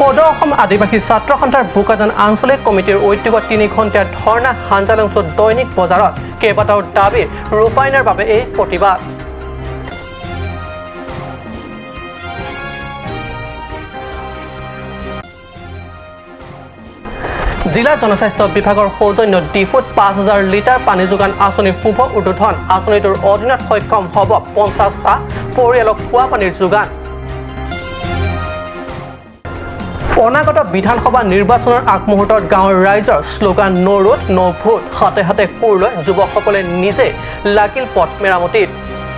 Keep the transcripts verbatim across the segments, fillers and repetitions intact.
সদৌ অসম আদিবাসী ছাত্ৰ সন্থাৰ বোকাজান আঞ্চলিক কমিটিৰ উদ্যোগত তিনি ঘণ্টীয়া ধৰ্ণা হাঞ্জালংছত দৈনিক বজাৰত কেইবাটাও দাবী ৰূপায়ণৰ বাবে এই প্ৰতিবাদ। জিলা জনস্বাস্থ্য বিভাগৰ সৌজন্যত ডিফুত পাঁচ হাজাৰ লিটাৰ পানী যোগান আঁচনিৰ শুভ উদ্বোধন। আঁচনিটোৰ অধীনত সক্ষম হ'ব পঞ্চাছটা পৰিয়ালক খোৱা পানীৰ যোগান। অনাগত বিধানসভা নিৰ্বাচনৰ আগমুহূৰ্তত গাঁৱৰ ৰাইজৰ শ্লোগান ন ৰোড ন ভোট, হাতে হাতে কোৰ লৈ যুৱকসকলে নিজে লাগিল পথ মেৰামতিত।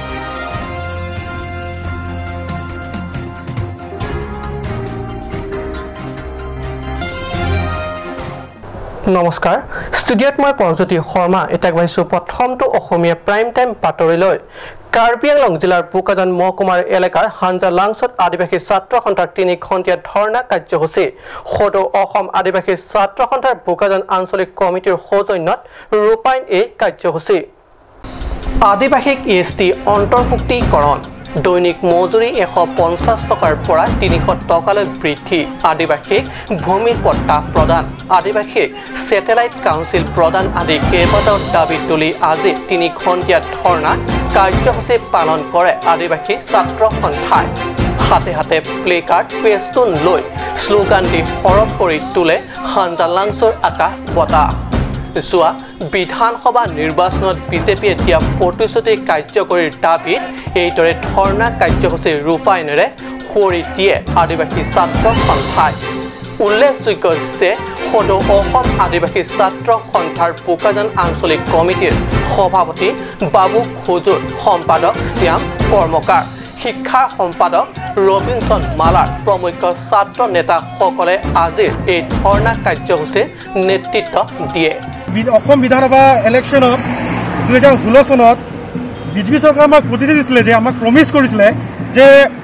নমস্কাৰ, ষ্টুডিঅ'ত মই পৰজ্যোতি শৰ্মা। এতিয়া গৈছোঁ প্ৰথমটো অসমীয়া প্ৰাইম টাইম বাতৰিলৈ। কাৰ্বি আংলং জিলাৰ বোকাজান মহকুমাৰ এলেকাৰ হাঞ্জালাংছত আদিবাসী ছাত্ৰ সন্থাৰ তিনি ঘণ্টীয়া ধৰ্ণা কাৰ্যসূচী। সদৌ অসম আদিবাসী ছাত্ৰ সন্থাৰ বোকাজান আঞ্চলিক কমিটিৰ সৌজন্যত ৰূপায়ণ এই কাৰ্যসূচী। আদিবাসীক ই এছ টি অন্তৰ্ভুক্তিকৰণ, দৈনিক মজুৰি এশ পঞ্চাছ টকাৰ পৰা তিনিশ টকালৈ বৃদ্ধি, আদিবাসীক ভূমিৰ পট্টা প্ৰদান, আদিবাসীক ছেটেলাইট কাউন্সিল প্ৰদান আদি কেইবাটাও দাবী তুলি আজি তিনি ঘণ্টীয়া ধৰ্ণা কাৰ্যসূচী পালন কৰে আদিবাসী ছাত্ৰ সন্থাই। হাতে হাতে প্লে কাৰ্ড পেষ্টুন লৈ শ্লোগান দি সৰব কৰি তোলে হাঞ্জালাংছৰ আকাশ বতাহ। যোৱা বিধানসভা নিৰ্বাচনত বিজেপিয়ে দিয়া প্ৰতিশ্ৰুতি কাৰ্যকৰীৰ দাবীত এইদৰে ধৰ্ণা কাৰ্যসূচী ৰূপায়ণেৰে সুঁৱৰি দিয়ে আদিবাসী ছাত্ৰ সন্থাই। উল্লেখযোগ্য যে সদৌ অসম আদিবাসী ছাত্ৰ সন্থাৰ বোকাজান আঞ্চলিক কমিটিৰ সভাপতি বাবু খুজুৰ, সম্পাদক শ্যাম কৰ্মকাৰ, শিক্ষা সম্পাদক ৰবীন্দ্ৰন মালাৰ প্ৰমুখ ছাত্ৰ নেতাসকলে আজিৰ এই ধৰ্ণা কাৰ্যসূচীৰ নেতৃত্ব দিয়ে। অসম বিধানসভা ইলেকশ্যনত দুহেজাৰ ষোল্ল চনত বিজেপি চৰকাৰে আমাক প্ৰতিশ্ৰুতি দিছিলে, যে আমাক প্ৰমিছ কৰিছিলে যে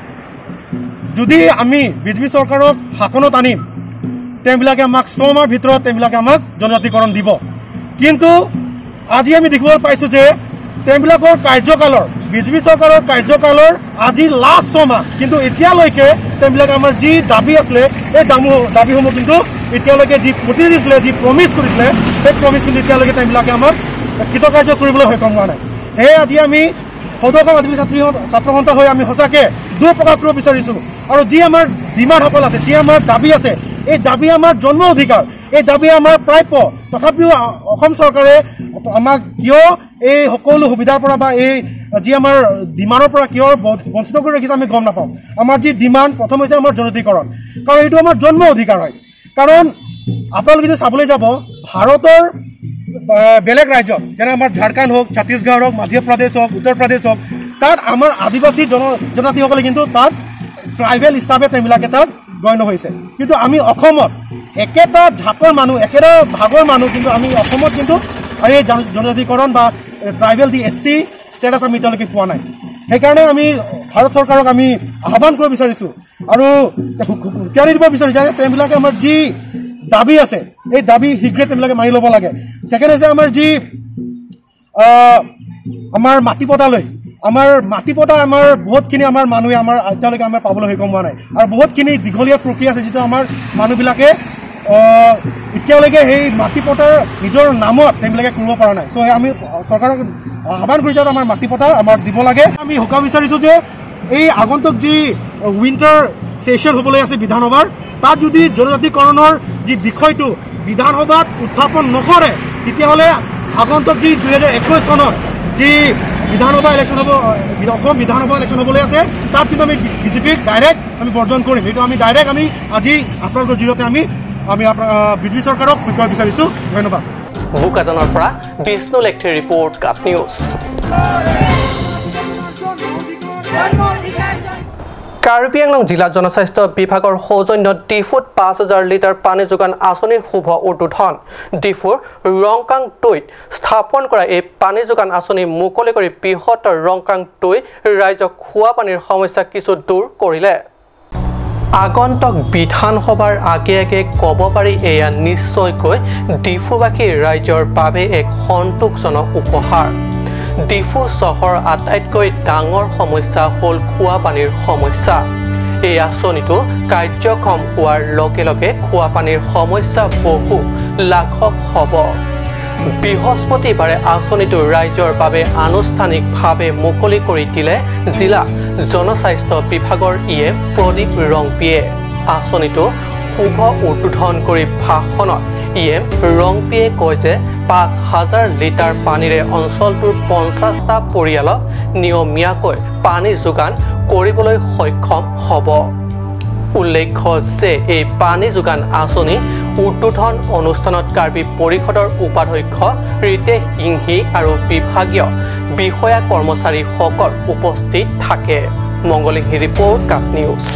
যদি আমি বিজেপি চৰকাৰক শাসনত আনিম তেওঁবিলাকে আমাক ছমাহৰ ভিতৰত তেওঁবিলাকে আমাক জনজাতিকৰণ দিব। কিন্তু আজি আমি দেখিবলৈ পাইছোঁ যে তেওঁবিলাকৰ কাৰ্যকালৰ বিজেপি চৰকাৰৰ কাৰ্যকালৰ আজি লাষ্ট ছমাহ, কিন্তু এতিয়ালৈকে তেওঁবিলাকে আমাৰ যি দাবী আছিলে এই দামসমূহ দাবীসমূহ কিন্তু এতিয়ালৈকে যি প্ৰতিশ্ৰুতি দিছিলে, যি প্ৰমিছ কৰিছিলে সেই প্ৰমিছ কিন্তু এতিয়ালৈকে তেওঁবিলাকে আমাক কৃতকাৰ্য কৰিবলৈ সক্ষম হোৱা নাই। সেয়ে আজি আমি সদৌ অসম আদিবাসী ছাত্ৰী ছাত্ৰ সন্থা হৈ আমি সঁচাকৈ দুখ প্ৰকাশ কৰিব বিচাৰিছোঁ। আৰু যি আমাৰ ডিমাণ্ডসকল আছে, যি আমাৰ দাবী আছে, এই দাবী আমাৰ জন্ম অধিকাৰ, এই দাবী আমাৰ প্ৰাপ্য। তথাপিও অসম চৰকাৰে আমাক কিয় এই সকলো সুবিধাৰ পৰা বা এই যি আমাৰ ডিমাণ্ডৰ পৰা কিয় বঞ্চিত কৰি ৰাখিছে আমি গম নাপাওঁ। আমাৰ যি ডিমাণ্ড প্ৰথম হৈছে আমাৰ জনজাতিকৰণ, কাৰণ এইটো আমাৰ জন্ম অধিকাৰ হয়। কাৰণ আপোনালোকে যদি চাবলৈ যাব ভাৰতৰ বেলেগ ৰাজ্যত, যেনে আমাৰ ঝাৰখণ্ড হওক, ছত্তীশগড় হওক, মধ্য প্ৰদেশ হওক, উত্তৰ প্ৰদেশ হওক, তাত আমাৰ আদিবাসী জন জনজাতিসকলে কিন্তু তাত ট্ৰাইবেল হিচাপে তেওঁবিলাকে তাত গণ্য হৈছে। কিন্তু আমি অসমত একেটা জাতৰ মানুহ, একেটা ভাগৰ মানুহ, কিন্তু আমি অসমত কিন্তু এই জনজাতিকৰণ বা tribal the S T status আমি এতিয়ালৈকে পোৱা নাই। সেইকাৰণে আমি ভাৰত চৰকাৰক আমি আহ্বান কৰিব বিচাৰিছোঁ আৰু সুকিয়াৰি দিব বিচাৰিছোঁ যে তেওঁবিলাকে আমাৰ যি দাবী আছে এই দাবী শীঘ্ৰে তেওঁবিলাকে মানি ল'ব লাগে। ছেকেণ্ড হৈছে আমাৰ যি আমাৰ মাটি পটালৈ, আমাৰ মাটি পটা আমাৰ বহুতখিনি আমাৰ মানুহে আমাৰ এতিয়ালৈকে আমাৰ পাবলৈ সক্ষম হোৱা নাই। আৰু বহুতখিনি দীঘলীয়া প্ৰক্ৰিয়া আছে যিটো আমাৰ মানুহবিলাকে এতিয়ালৈকে সেই মাটি পটাৰ নিজৰ নামত তেওঁবিলাকে কৰিব পৰা নাই। চ' আমি চৰকাৰক আহ্বান কৰিছোঁ যে আমাৰ মাটি পটা আমাক দিব লাগে। আমি শুকাব বিচাৰিছোঁ যে এই আগন্তুক যি উইণ্টাৰ ছেশ্যন হ'বলৈ আছে বিধানসভাৰ, তাত যদি জনজাতিকৰণৰ যি বিষয়টো বিধানসভাত উত্থাপন নকৰে তেতিয়াহ'লে আগন্তুক যি দুহেজাৰ একৈছ চনত যি বিধানসভা ইলেকশ্যন হ'ব, অসম বিধানসভা ইলেকশ্যন হ'বলৈ আছে, তাত কিন্তু আমি বিজেপিক ডাইৰেক্ট আমি বৰ্জন কৰিম। এইটো আমি ডাইৰেক্ট আমি আজি আপোনালোকৰ জৰিয়তে আমি আমি বিজেপি চৰকাৰক সুধিব বিচাৰিছোঁ। ধন্যবাদ। বোকাজানৰ পৰা বিষ্ণু লেখিৰ report, cut news. Karbi Anglong জিলা জনস্বাস্থ্য বিভাগৰ সৌজন্যত ডিফুত পাঁচ হাজাৰ লিটাৰ পানী যোগান আঁচনিৰ শুভ উদ্বোধন। ডিফুৰ ৰংকাং টৈত স্থাপন কৰা এই পানী যোগান আঁচনি মুকলি কৰি বৃহত্তৰ ৰংকাং টৈ ৰাইজক খোৱা পানীৰ সমস্যা কিছু দূৰ কৰিলে। আগন্তুক বিধানসভাৰ আগে আগে ক'ব পাৰি এয়া নিশ্চয়কৈ ডিফুবাসী ৰাইজৰ বাবে এক সন্তোষজনক উপহাৰ। ডিফু চহৰৰ আটাইতকৈ ডাঙৰ সমস্যা হ'ল খোৱা পানীৰ সমস্যা। এই আঁচনিটো কাৰ্যক্ষম হোৱাৰ লগে লগে খোৱা পানীৰ সমস্যা বহু লাঘৱ হ'ব। বৃহস্পতিবাৰে আঁচনিটো ৰাইজৰ বাবে আনুষ্ঠানিকভাৱে মুকলি কৰি দিলে জিলা জনস্বাস্থ্য বিভাগৰ ই এ প্ৰদীপ ৰংপিয়ে। আঁচনিটো শুভ উদ্বোধন কৰি ভাষণত ই এম ৰংপিয়ে কয় যে পাঁচ হাজাৰ লিটাৰ পানীৰে অঞ্চলটোৰ পঞ্চাছটা পৰিয়ালক নিয়মীয়াকৈ পানী যোগান কৰিবলৈ সক্ষম হ'ব। উল্লেখ্য যে এই পানী যোগান আঁচনি উদ্বোধন অনুষ্ঠানত কাৰ্বি পৰিষদৰ উপাধ্যক্ষ ৰিতেশ সিংহী আৰু বিভাগীয় বিষয়া কৰ্মচাৰীসকল উপস্থিত থাকে। মংগলিংহী report cut news.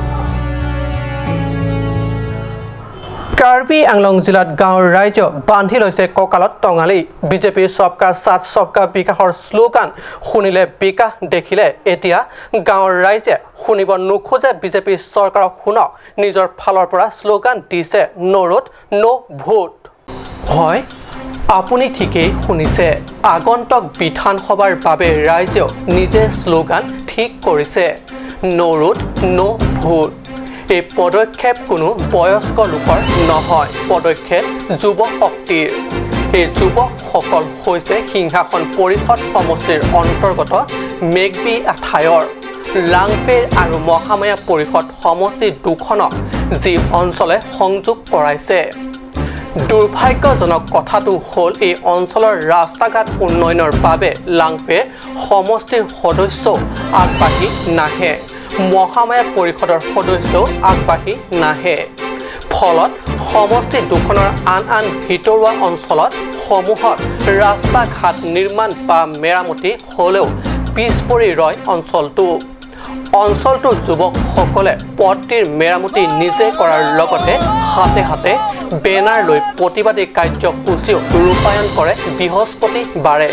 Karbi Anglong জিলাত গাঁৱৰ ৰাইজ বান্ধি লৈছে কঁকালত টঙালি। বিজেপিৰ সবকা সাথ সবকা বিকাশৰ শ্লোগান শুনিলে বিকাশ দেখিলে এতিয়া গাঁৱৰ ৰাইজে শুনিব নোখোজে বিজেপি চৰকাৰক শুনক নিজৰ ফালৰ পৰা শ্লোগান দিছে ন' ৰোড ন' ভোট। হয়, আপুনি ঠিকেই শুনিছে, আগন্তুক বিধানসভাৰ বাবে ৰাইজেও নিজে শ্লোগান ঠিক কৰিছে ন' ৰোড ন' ভোট। এই পদক্ষেপ কোনো বয়স্ক লোকৰ নহয়, পদক্ষেপ যুৱ শক্তিৰ। এই যুৱকসকল হৈছে সিংহাসন পৰিষদ সমষ্টিৰ অন্তৰ্গত মেঘবি ঠাইৰ লাংফেৰ আৰু মহামায়া পৰিষদ সমষ্টি দুখনক যি অঞ্চলে সংযোগ কৰাইছে। দুৰ্ভাগ্যজনক কথাটো হ'ল এই অঞ্চলৰ ৰাস্তা ঘাট উন্নয়নৰ বাবে লাংফেৰ সমষ্টিৰ সদস্য আগবাঢ়ি নাহে, মহামায়া পৰিষদৰ সদস্যও আগবাঢ়ি নাহে। ফলত সমষ্টি দুখনৰ আন আন ভিতৰুৱা অঞ্চলত সমূহত ৰাস্তা ঘাট নিৰ্মাণ বা মেৰামতি হ'লেও পিছ পৰি ৰয় অঞ্চলটো। অঞ্চলটোৰ যুৱকসকলে পথটিৰ মেৰামতি নিজে কৰাৰ লগতে হাতে হাতে বেনাৰ লৈ প্ৰতিবাদী কাৰ্যসূচীও ৰূপায়ণ কৰে বৃহস্পতিবাৰে।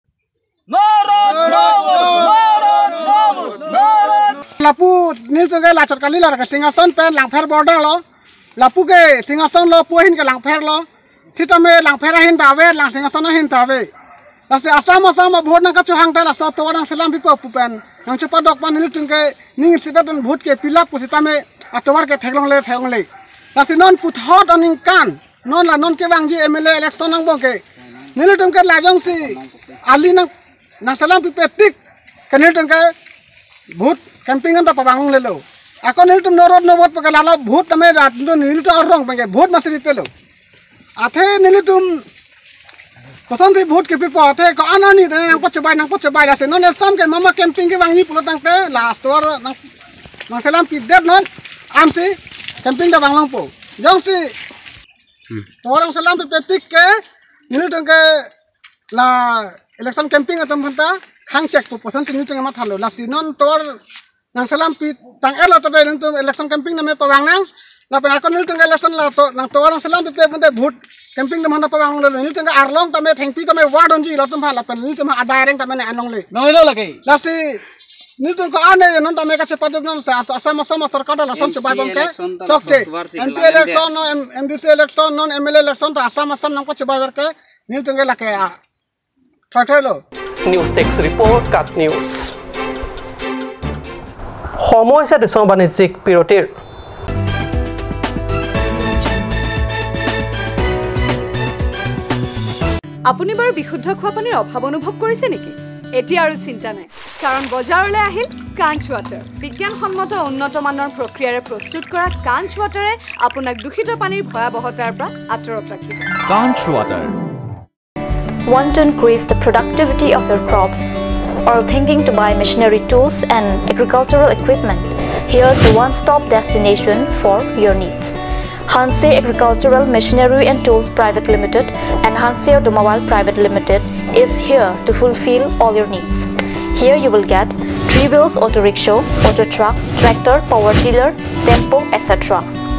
lapu ni tu ke lacot kali lah ke singason pen langfer border lo lapu ke singason lo puhin ke langfer lo sita me langfer ahin tawe lang singason ahin tawe lasi asam asam vote nang kacu hang tala so to orang selam pipo pupen nang cepat dok pan ni tu ke ning sita dan vote ke pilap pu sita me atowar ke theglong le theglong le lasi non puthot aning kan non la non ke wang ji M L A election nang bong ke ni tu ke lajong si ali nang nang selam pipe tik ke ni tu ke vote camping anda pabang lelo ako nil tum norod no vote pagala vote tame rat no nil to rong page vote masri pelo athe nil tum kosan de vote ke pipo athe ko anani nang poche bai nang poche bai la se non esam ke mama camping ke wangi pulo tang te last war nang nang selam pi det non amsi camping da banglong po jong si orang selam pi petik ke nil tum ke la election camping atam phanta khang check po posan tin tum ma thalo la si non tor nang salam pi tang elo tade nang tu election camping name pawang nang la pa akon nil tang election la to nang to nang salam pi pe bunde vote camping nang hana pawang le nil tang arlong tame thengpi tame ward onji la tum ha la pa nil tum a direct tame ne anong le no lo lagi la si nil tum ko ane non tame ka chepa dum sa asam asam sarkar la son chepa bom ke chok che M P election no M D C election non M L A election ta asam asam nang ko chepa ber ke nil tum ke la ke a thoi thoi lo news text report cut news. সময় হৈছে দেশৰ বাণিজ্যিক বিৰতিৰ। আপুনি বাৰু বিশুদ্ধ খোৱা পানীৰ অভাৱ অনুভৱ কৰিছে নেকি? এতিয়া আৰু চিন্তা নাই, কাৰণ বজাৰলৈ আহিল কাঞ্চ ৱাটাৰ। বিজ্ঞানসন্মত উন্নত মানৰ প্ৰক্ৰিয়াৰে প্ৰস্তুত কৰা কাঞ্চ ৱাটাৰে আপোনাক দূষিত পানীৰ ভয়াৱহতাৰ পৰা আঁতৰত ৰাখিব। কাঞ্চ ৱাটাৰ। Want to increase the productivity of your crops or thinking to buy machinery tools and agricultural equipment? Here's the one-stop destination for your needs. Hanse Agricultural Machinery and Tools Private Limited and Hanse Automobile Private Limited is here to fulfill all your needs. Here you will get three wheels auto rickshaw, auto truck, tractor, power tiller, tempo, et cetera.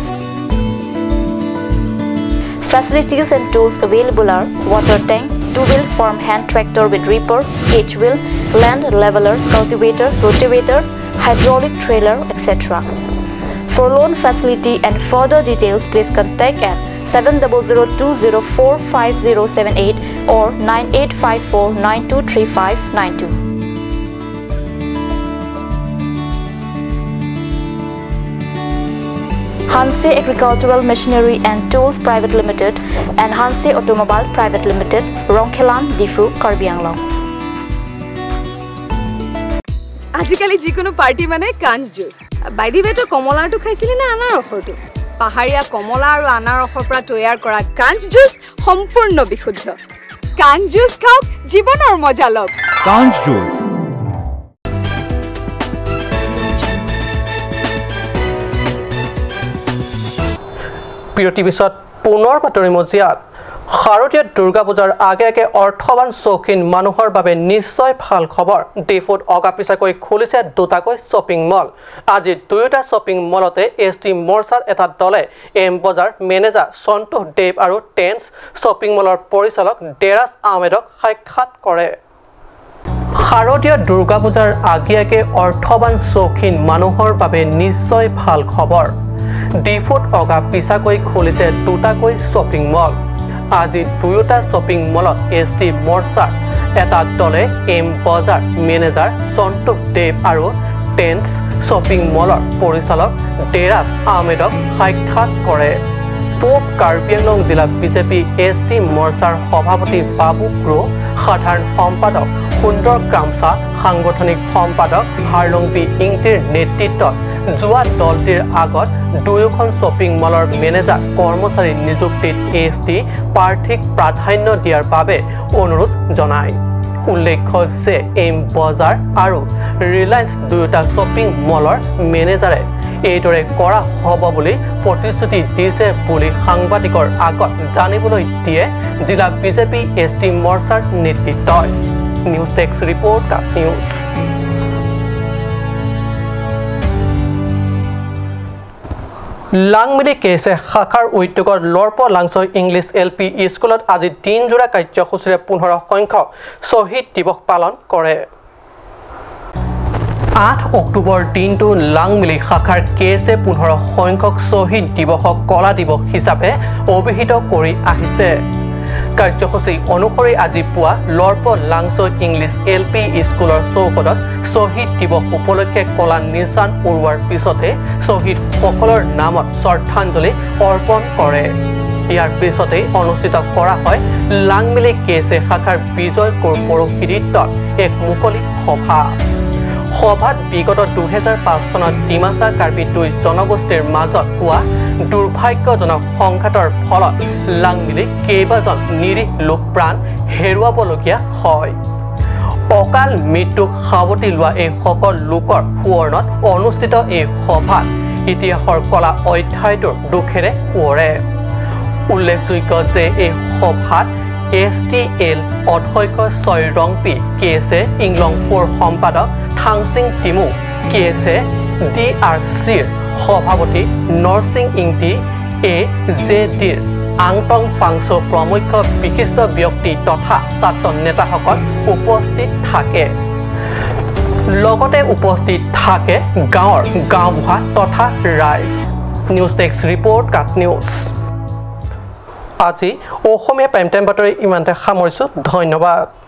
Facilities and tools available are water tank, two-wheel farm hand tractor with reaper, H-wheel, land leveler, cultivator, rotavator, hydraulic trailer, et cetera. For loan facility and further details, please contact at seven zero zero two zero four five zero seven eight or nine eight five four nine two three five nine two. Hanse Agricultural Machinery and Tools Private Limited and Hanse Automobile Private Limited, Rongkhelan, Difu, Karbi Anglong. আজিকালি যিকোনো party মানে কাঞ্চ juice by the ৱে তো কমলাটো খাইছিলি না আনাৰ ৰসটো পাহাৰীয়া কমলা আৰু আনাৰ ৰসৰ পৰা তৈয়াৰ কৰা কাঞ্চ জুচ সম্পূৰ্ণ বিশুদ্ধ কাঞ্চ জুচ খাওক জীৱনৰ মজা লওক কাঞ্চ জুচ বিৰতি পিছত পুনৰ বাতৰি মজিয়াত শাৰদীয় দুৰ্গা পূজাৰ আগে আগে অৰ্থবান চৌখিন মানুহৰ বাবে নিশ্চয় ভাল খবৰ ডিফুত অগাপিছাকৈ খুলিছে দুটাকৈ শ্বপিং মল আজি দুয়োটা শ্বপিং মলতে এছ টি মৰ্চাৰ এটা দলে এম বজাৰ মেনেজাৰ সন্তোষ দেৱ আৰু টেন্স শ্বপিং মলৰ পৰিচালক ডেৰাজ আহমেদক সাক্ষাৎ কৰে শাৰদীয় দুৰ্গা পূজাৰ আগে আগে অৰ্থবান চৌখিন মানুহৰ বাবে নিশ্চয় ভাল খবৰ ডিফুত অগাপিছাকৈ খুলিছে দুটাকৈ শ্বপিং মল আজি দুয়োটা শ্বপিং মলত এছ টি মৰ্চাৰ এটা দলে এম বজাৰ মেনেজাৰ সন্তোষ দেৱ আৰু টেন্স শ্বপিং মলৰ পৰিচালক ডেৰাজ আহমেদক সাক্ষাৎ কৰে পূব কাৰ্বি আংলং জিলা বিজেপি এছ টি মৰ্চাৰ সভাপতি বাবু ক্ৰো সাধাৰণ সম্পাদক সুন্দৰ কামচা সাংগঠনিক সম্পাদক হাৰলং বি ইংটিৰ নেতৃত্বত যোৱা দলটিৰ আগত দুয়োখন শ্বপিং মলৰ মেনেজাৰ কৰ্মচাৰী নিযুক্তিত এছ টি প্ৰাৰ্থীক প্ৰাধান্য দিয়াৰ বাবে অনুৰোধ জনায় উল্লেখ্য যে এম বজাৰ আৰু ৰিলায়েন্স দুয়োটা শ্বপিং মলৰ মেনেজাৰে এইদৰে কৰা হ'ব বুলি প্ৰতিশ্ৰুতি দিছে বুলি সাংবাদিকৰ আগত জানিবলৈ দিয়ে জিলা বিজেপি এছ টি মৰ্চাৰ নেতৃত্বই news text report cut news Langmili কেছে শাখাৰ উদ্যোগৰ লৰ্প লাংচৰ ইংলিছ এল পি স্কুলত আজি দিনজোৰা কাৰ্যসূচীৰে পোন্ধৰ সংখ্যক শ্বহীদ দিৱস পালন কৰে আঠ অক্টোবৰ দিনটো লাংমিলি শাখাৰ কেছে পোন্ধৰ সংখ্যক শ্বহীদ দিৱসক কলা দিৱস হিচাপে অভিহিত কৰি আহিছে কাৰ্যসূচী অনুসৰি আজি পুৱা লৰ্প লাংচৰ ইংলিছ এল পি স্কুলৰ চৌহদত শ্বহীদ দিৱস উপলক্ষে কলা নিশান উৰুৱাৰ পিছতে শ্বহীদসকলৰ নামত শ্ৰদ্ধাঞ্জলি অৰ্পণ কৰে ইয়াৰ পিছতে অনুষ্ঠিত কৰা হয় লাংমিলি কেছে শাখাৰ বিজয় কৰ্পোৰেটত এক মুকলি সভা সভাত বিগত দুহেজাৰ পাঁচ চনত ডিমাচা কাৰ্বি দুই জনগোষ্ঠীৰ মাজত হোৱা দুৰ্ভাগ্যজনক সংঘাতৰ ফলত লাংমিলি কেইবাজন নিৰীহ লোক প্ৰাণ হেৰুৱাবলগীয়া হয় অকাল মৃত্যুক সাৱটি লোৱা এই সকল লোকৰ সোঁৱৰণত অনুষ্ঠিত এই সভাত ইতিহাসৰ কলা অধ্যায়টোৰ দুখেৰে সোঁৱৰে উল্লেখযোগ্য যে এই সভাত এছ টি এল অধ্যক্ষ ছয় ৰংপি কেছে ইংলং ফ'ৰ সম্পাদক থাংচিং টিমু কেছে ডি আৰ চিৰ সভাপতি নৰসিং ইংটি এ জে ডিৰ আংটং পাংচো প্ৰমুখ বিশিষ্ট ব্যক্তি তথা ছাত্ৰ নেতাসকল উপস্থিত থাকে লগতে উপস্থিত থাকে গাঁৱৰ গাঁওবুঢ়া তথা ৰাইজ news text report cut news আজি অসমীয়া প্ৰাইম টাইম বাতৰি ইমানতে সামৰিছোঁ ধন্যবাদ।